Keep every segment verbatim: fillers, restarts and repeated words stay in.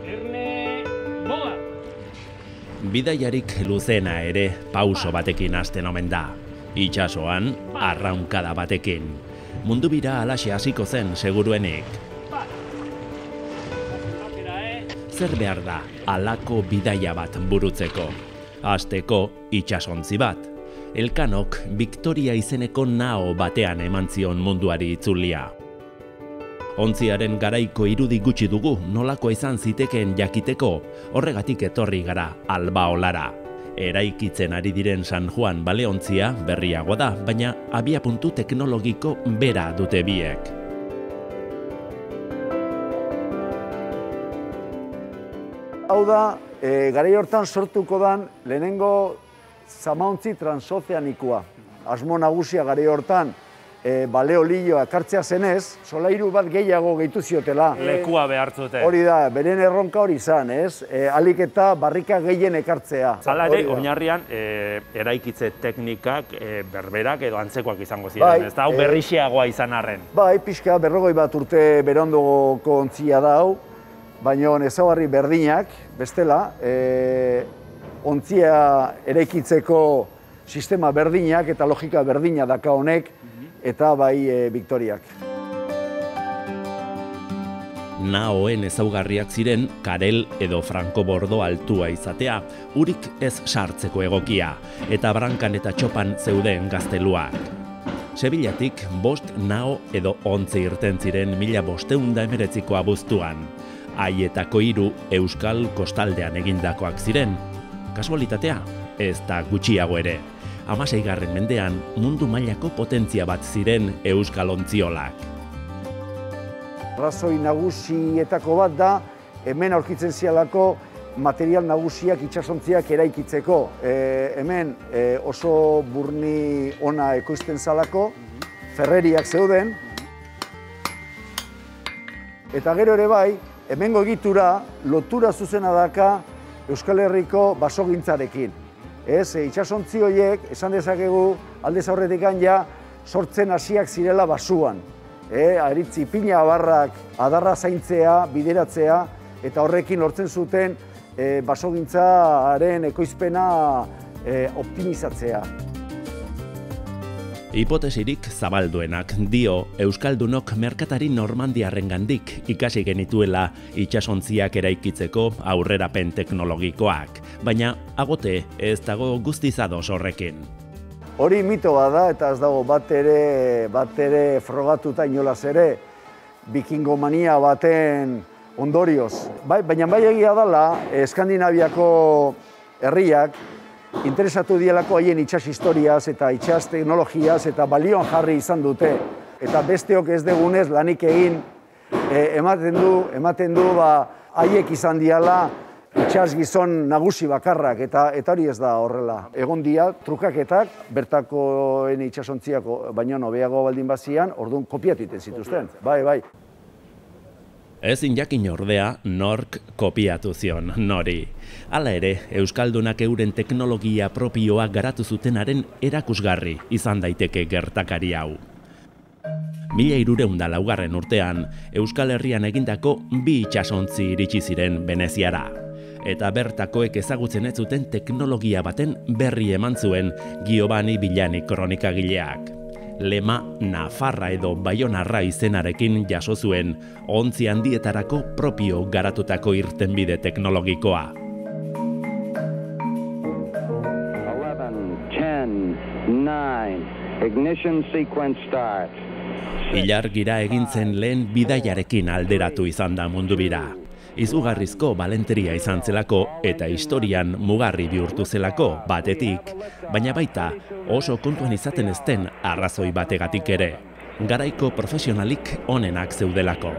Erne, boa! Bidaiarik luzena ere pauso batekin hasten omen da. Itsasoan, arraunkada batekin. Mundu bira alaxe hasiko zen seguruenik. Zer behar da halako bidaia bat burutzeko? Hasteko itsasontzi bat. Elkanok Victoria izeneko nao batean eman zion munduari itzulia. Ontziaren garaiko irudi gutxi dugu nolako izan zitekeen jakiteko, horregatik etorri gara Albaolara. Eraikitzen ari diren San Juan baleontzia berriago da, baina abiapuntu teknologiko bera dute biek. Hau da, e, garai hortan sortuko dan lehenengo zamaontzi transozeanikoa. Asmo nagusia garai hortan e, baleolioa ekartzea zenez, solairu bat gehiago gehitu ziotela. Lekua behartzute. Hori da, beren erronka hori izan, ez? E, alik eta barrika gehien ekartzea. Hala ere, oinarrian, e, eraikitze teknikak e, berberak edo antzekoak izango ziren, Bai, ez da, hau e, berrixiagoa izan arren. Bai, pixka berrogoi bat urte berondoko ontzia da hau, baina ezaugarri berdinak, bestela, e, ontzia eraikitzeko sistema berdinak eta logika berdina daka honek, eta bai e, Victoriak. Naoen ezaugarriak ziren karel edo franko-bordo altua izatea, urik ez sartzeko egokia, eta brankan eta txopan zeuden gazteluak. Sevillatik bost nao edo ontzi irten ziren mila bosteunda emeretziko abuztuan. Haietako hiru Euskal kostaldean egindakoak ziren. Kasualitatea, ez da gutxiago ere. Hamaseigarren mendean mundu mailako potentzia bat ziren Euskal ontziolak. Arrazoi nagusietako bat da, hemen aurkitzen zialako material nagusiak itsasontziak eraikitzeko. E, hemen e, oso burni ona ekoizten zalako, ferreriak zeuden, eta gero ere bai, hemengo egitura lotura zuzena daka Euskal Herriko basogintzarekin. Ez, itsasontzi horiek, esan dezakegu, aldez aurretik ja sortzen hasiak zirela basuan. E, aritzi pina abarrak adarra zaintzea, bideratzea, eta horrekin lortzen zuten e, basogintzaren ekoizpena e, optimizatzea. Hipotesirik zabalduenak dio Euskaldunok merkatari normandiarrengandik ikasi genituela itsasontziak eraikitzeko aurrerapen teknologikoak, baina agote ez dago guztiz ados horrekin. Hori mito bada eta ez dago bat ere, bat ere frogatuta inolaz ere bikingomania baten ondorioz. Bai, baina bai egia dela, Eskandinaviako herriak interesatu dielako haien itsas historiaz eta itsas teknologiaz eta balioan jarri izan dute. Eta besteok ez degunez lanik egin e, ematen du, ematen du ba, haiek izan diala itsas gizon nagusi bakarrak, eta eta hori ez da horrela. Egon dia trukaketak, bertakoen itsasontziak baino hobeago baldin bazian, orduan kopiatu egiten zituzten. Bai, bai. Ezin jakin ordea nork kopiatu zion nori. Hala ere, Euskaldunak euren teknologia propioa garatu zutenaren erakusgarri izan daiteke gertakari hau. Mila hirurehun eta laugarren urtean, Euskal Herrian egindako bi itsasontzi iritsi ziren Veneziara. Eta bertakoek ezagutzen ez zuten teknologia baten berri eman zuen Giovanni Villani kronikagileak. Lema Nafarra edo Baionarra izenarekin jaso zuen ontzi handietarako propio garatutako irtenbide teknologikoa. Ilargira egin zen lehen bidaiarekin alderatu izan da mundu bira. Izugarrizko balenteria izan zelako eta historian mugarri bihurtu zelako batetik, baina baita oso kontuan izaten ezten arrazoi bategatik ere, garaiko profesionalik onenak zeudelako.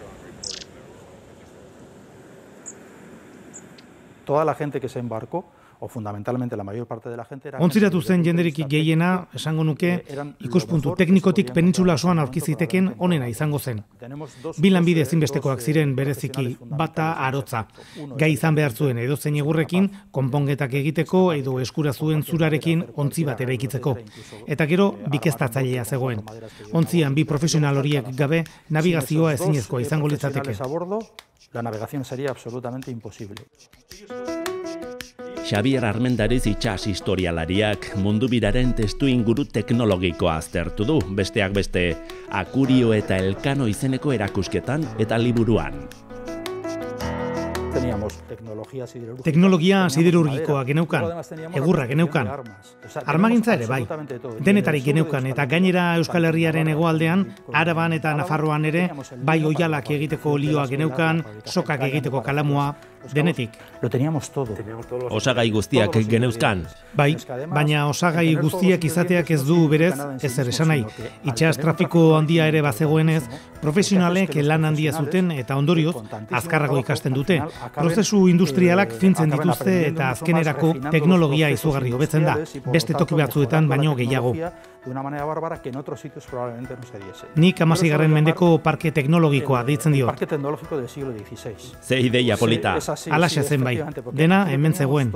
Toda la gente que se embarcó o fundamentalmente la mayor parte de la gente era... Ontziratu zen jenderik gehiena, esango nuke, ikuspuntu teknikotik penintsula osoan aurki ziteken onena izango zen. Bi lanbide ezinbestekoak ziren bereziki, bata arotza. Gai izan behar zuen edozein egurrekin, konpongetak egiteko edo eskura zuen zurarekin ontzi bat eraikitzeko. Eta gero, bikestatzailea zegoen. Ontzian bi profesional horiek gabe, navigazioa ezinezkoa izango litzateke. La navegación sería absolutamente imposible. Xabier Armendariz itsas historialariak mundu biraren testu inguru teknologikoa aztertu du, besteak beste, Akurio eta Elkano izeneko erakusketan eta liburuan. Teknologia siderurgikoa geneukan, egurra geneukan, armagintza ere bai, denetarik geneukan eta gainera Euskal Herriaren hegoaldean, Araban eta Nafarroan ere, bai oihalak egiteko olioa geneukan, sokak egiteko kalamua, denetik. Lo teníamos todo. Osagai guztiak geneuzkan. Bai, baina osagai guztiak izateak ez du berez ezer esan nahi. Itsas trafiko handia ere bazegoenez, profesionalek lan handia zuten eta ondorioz azkarrago ikasten dute. Prozesu industrialak fintzen dituzte eta azkenerako teknologia izugarri hobetzen da, beste toki batzuetan baino gehiago. Nik hamaseigarren mendeko parke teknologikoa deitzen dio. Parque tecnológico del siglo dieciséis. Ze ideia polita. Alaxe zen bai, dena hemen zegoen.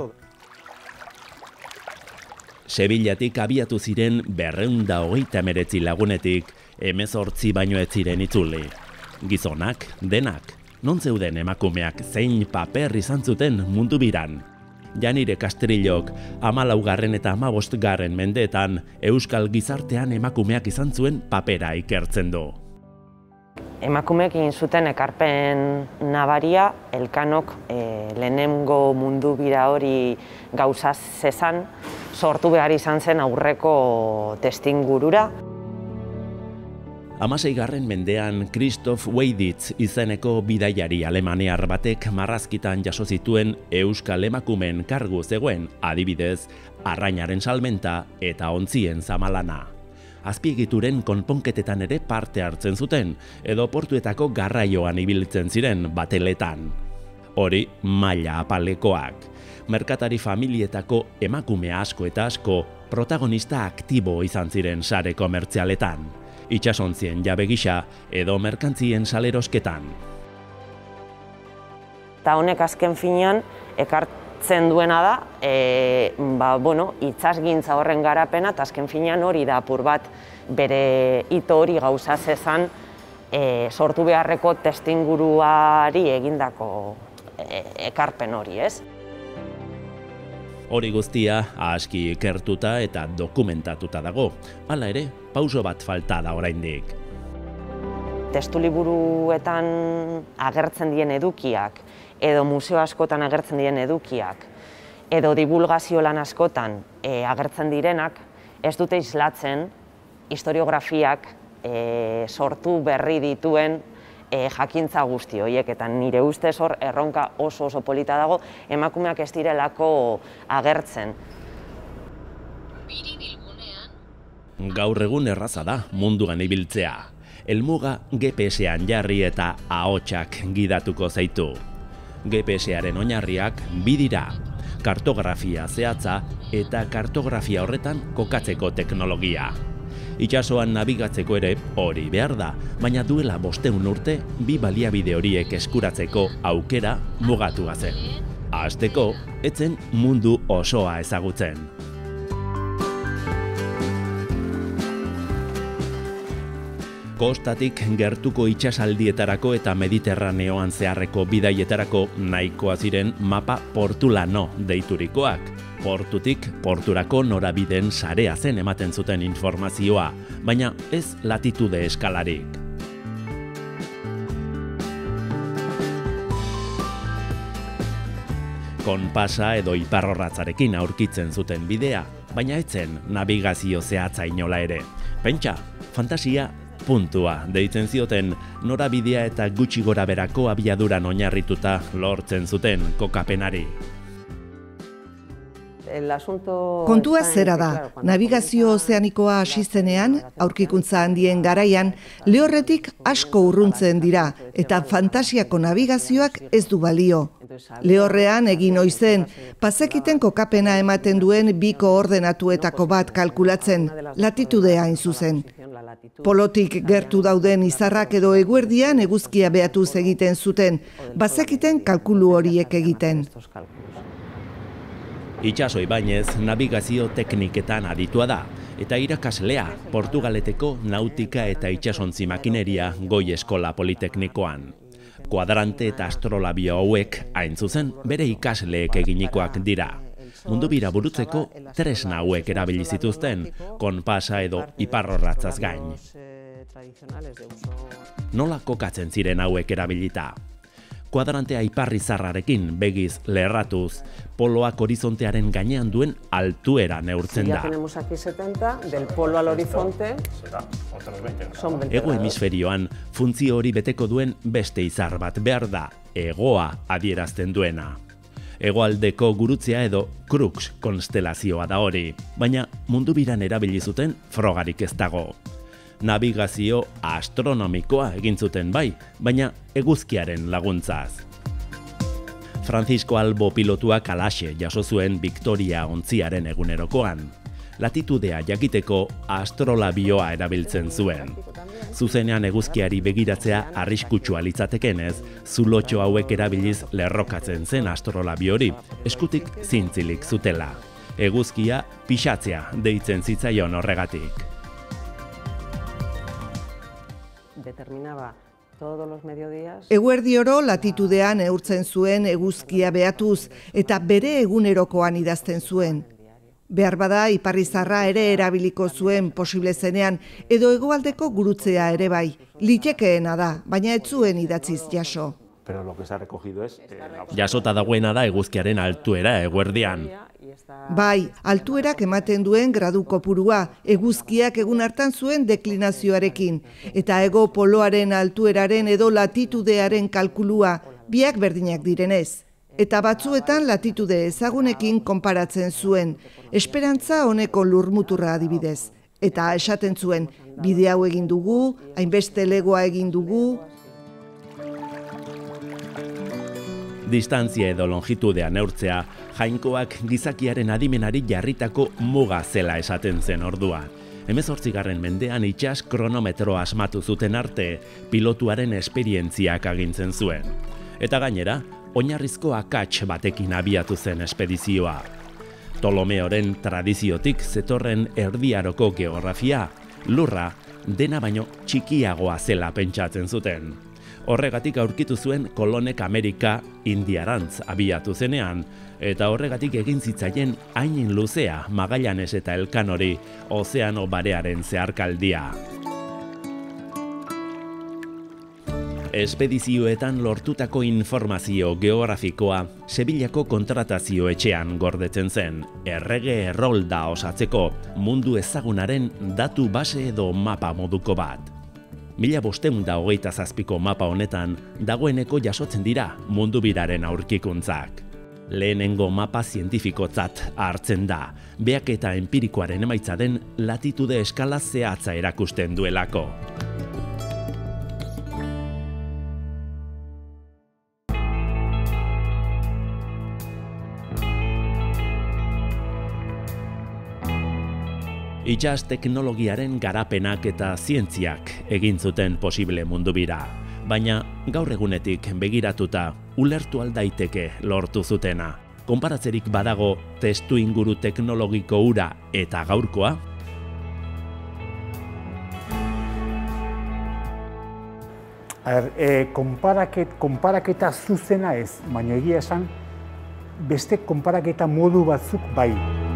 Sevillatik abiatu ziren berrehun eta hogeita hemeretzi lagunetik, hemezortzi baino ez ziren itzuli. Gizonak, denak, non zeuden emakumeak zein paper izan zuten mundu biran. Janire Kastrillok hamalaugarren eta hamabostgarren mendeetan euskal gizartean emakumeak izan zuen papera ikertzen du. Emakumeek egin zuten ekarpen nabaria, Elkanok e, lehenengo mundu bira hori gauza zezan, sortu behar izan zen aurreko testingurura. Hamaseigarren mendean Christoph Weiditz izeneko bidaiari alemaniar batek marrazkitan jaso zituen euskal emakumeen kargu zegoen, adibidez, arrainaren salmenta eta ontzien zamalana. Azpiegituren konponketetan ere parte hartzen zuten, edo portuetako garraioan ibiltzen ziren bateletan. Hori maila apalekoak. Merkatari familietako emakume asko eta asko protagonista aktibo izan ziren sare komertzialetan. Itsasontzien jabe gisa edo merkantzien salerosketan. Eta honek azken finean ekartzen duena da, e, ba, bueno, itsasgintza horren garapena, eta azken finean hori da apur bat bere hito hori gauza zezan e, sortu beharreko testinguruari egindako e, ekarpen hori, ez? Hori guztia aski ikertuta eta dokumentatuta dago. Hala ere, pauso bat falta da oraindik. Testu liburuetan agertzen dien edukiak, edo museo askotan agertzen diren edukiak, edo divulgazio lan askotan e, agertzen direnak, ez dute islatzen historiografiak e, sortu berri dituen e, jakintza guzti horiek, eta nire ustez hor erronka oso oso polita dago, emakumeak ez direlako agertzen. Gaur egun erraza da munduan ibiltzea. Helmuga G P S-an jarri eta ahotsak gidatuko zaitu. G P S-aren oinarriak bi dira, kartografia zehatza eta kartografia horretan kokatzeko teknologia. Itsasoan nabigatzeko ere hori behar da, baina duela bostehun urte bi baliabide horiek eskuratzeko aukera mugatua zen. Hasteko, etzen mundu osoa ezagutzen. Kostatik gertuko itsasaldietarako eta Mediterraneoan zeharreko bidaietarako nahikoa ziren mapa portulano deiturikoak. Portutik porturako norabideen sarea zen ematen zuten informazioa, baina ez latitude eskalarik. Konpasa edo iparrorratzarekin aurkitzen zuten bidea, baina etzen nabigazio zehatza inola ere. Pentsa, fantasia puntua deitzen zioten, norabidea eta gutxi gora berako abiaduran oinarrituta lortzen zuten kokapenari. Kontua zera da, nabigazio ozeanikoa hasi zenean, aurkikuntza handien garaian, lehorretik asko urruntzen dira, eta fantasiako nabigazioak ez du balio. Lehorrean egin oizen, bazekiten kokapena ematen duen biko ordenatuetako bat kalkulatzen, latitudea hain zuzen. Polotik gertu dauden izarrak edo eguerdian eguzkia behatuz egiten zuten, bazekiten kalkulu horiek egiten. Itxaso Ibañez navigazio tekniketan aditua da, eta irakaslea Portugaleteko nautika eta itxasontzi makineria goi eskola politeknikoan. Kuadrante eta astrolabio hauek, hain zuzen, bere ikasleek eginikoak dira. Mundu bira burutzeko tresna hauek erabili zituzten, konpasa edo iparrorratzaz gain. Nola kokatzen ziren hauek erabilita? Kuadrantea iparrizarrarekin begiz lerratuz, poloak horizontearen gainean duen altuera neurtzen da. Ego hemisferioan funtzio hori beteko duen beste izar bat behar da, hegoa adierazten duena. Hegoaldeko gurutzea edo Crux konstelazioa da hori, baina mundu biran erabili zuten frogarik ez dago. Navigazio astronomikoa egin zuten bai, baina eguzkiaren laguntzaz. Francisco Albo pilotuak alaxe jaso zuen Victoria ontziaren egunerokoan. Latitudea jakiteko astrolabioa erabiltzen zuen. Zuzenean eguzkiari begiratzea arriskutsua litzatekenez, zulotxo hauek erabiliz lerrokatzen zen astrolabio hori, eskutik zintzilik zutela. Eguzkia pixatzea deitzen zitzaion horregatik. Eguerdi oro latitudean neurtzen zuen eguzkia behatuz eta bere egunerokoan idazten zuen. Behar bada iparrizarra ere erabiliko zuen posible zenean edo hegoaldeko gurutzea ere bai. Litekeena da, baina ez zuen idatziz jaso. Jasota dagoena da eguzkiaren altuera eguerdian. Bai, altuerak ematen duen gradu kopurua, eguzkiak egun hartan zuen deklinazioarekin, eta ego poloaren altueraren edo latitudearen kalkulua, biak berdinak direnez. Eta batzuetan latitude ezagunekin konparatzen zuen, esperantza honeko lurmuturra adibidez. Eta esaten zuen, bide hau egin dugu, hainbeste legoa egin dugu. Distantzia edo longitudea neurtzea, jainkoak gizakiaren adimenari jarritako muga zela esaten zen orduan. Hemezortzigarren mendean itsas kronometro asmatu zuten arte, pilotuaren esperientziak agintzen zuen. Eta gainera, oinarrizko akats batekin abiatu zen espedizioa. Ptolomeoren tradiziotik zetorren erdiaroko geografia, lurra, dena baino txikiagoa zela pentsatzen zuten. Horregatik aurkitu zuen kolonek Amerika Indiarantz abiatu zenean, eta horregatik egin zitzaien hain luzea Magallanes eta Elkanori ozeano barearen zeharkaldia. Espedizioetan lortutako informazio geografikoa Sevillako kontratazio etxean gordetzen zen, errege errolda osatzeko mundu ezagunaren datu base edo mapa moduko bat. Mila bosteun da hogeita zazpiko mapa honetan dagoeneko jasotzen dira mundu biraren aurkikuntzak. Lehenengo mapa zientifikotzat hartzen da, behaketa empirikoaren emaitza den latitude eskala zehatza erakusten duelako. Itsas teknologiaren garapenak eta zientziak egin zuten posible mundu bira, baina gaur egunetik begiratuta ulertu aldaiteke lortu zutena. Konparatzerik badago testu inguru teknologiko hura eta gaurkoa? Er, e, konparaket, konparaketa zuzena ez, baina egia esan beste konparaketa modu batzuk bai.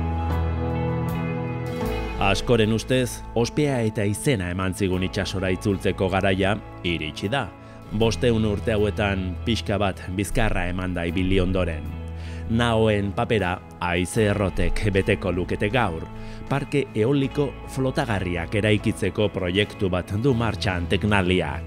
Askoren ustez, ospea eta izena eman zigun itsasora itzultzeko garaia iritsi da. Bosteun urte hauetan pixka bat bizkarra eman da ibili ondoren. Naoen papera haize errotek beteko lukete gaur, parke eoliko flotagarriak eraikitzeko proiektu bat du martxan teknaliak.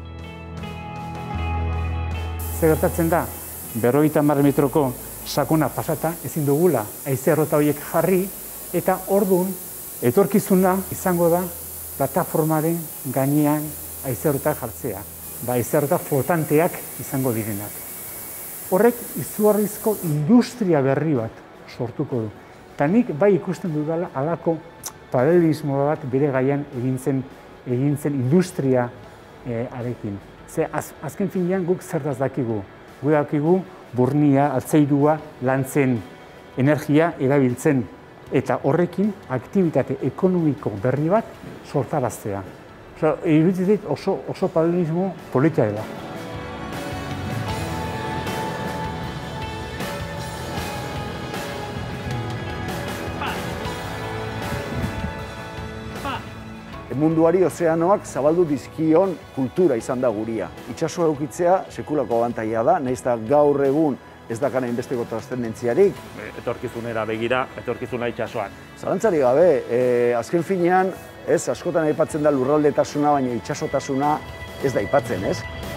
Zer gertatzen da, berrogeita hamar metroko sakona pasata ezin dugula haize errota horiek jarri, eta orduan etorkizuna izango da plataformaren gainean haize errotak jartzea, ba haize errota flotanteak izango direnak. horrek izugarrizko industria berri bat sortuko du. Eta nik bai ikusten dudala halako paralelismo bat bere gaian egin zen, egin zen industria eh, arekin. Ze az, azken finean guk zertaz dakigu. Gu dakigu burnia, altzairua, lantzen, energia erabiltzen. Eta horrekin aktibitate ekonomiko berri bat sortaraztea. Iruditzen dit oso, oso paralelismo polita dela. Munduari ozeanoak zabaldu dizkion kultura izan da guria. Itsasoa edukitzea sekulako abantaila da, nahiz eta gaur egun ez dakana inbesteko trascendentziarik. Etorkizunera begira, etorkizuna itsasoan. Zalantzari gabe, eh, azken finean, ez, askotan aipatzen da lurraldetasuna, baina itsasotasuna ez da aipatzen, ez?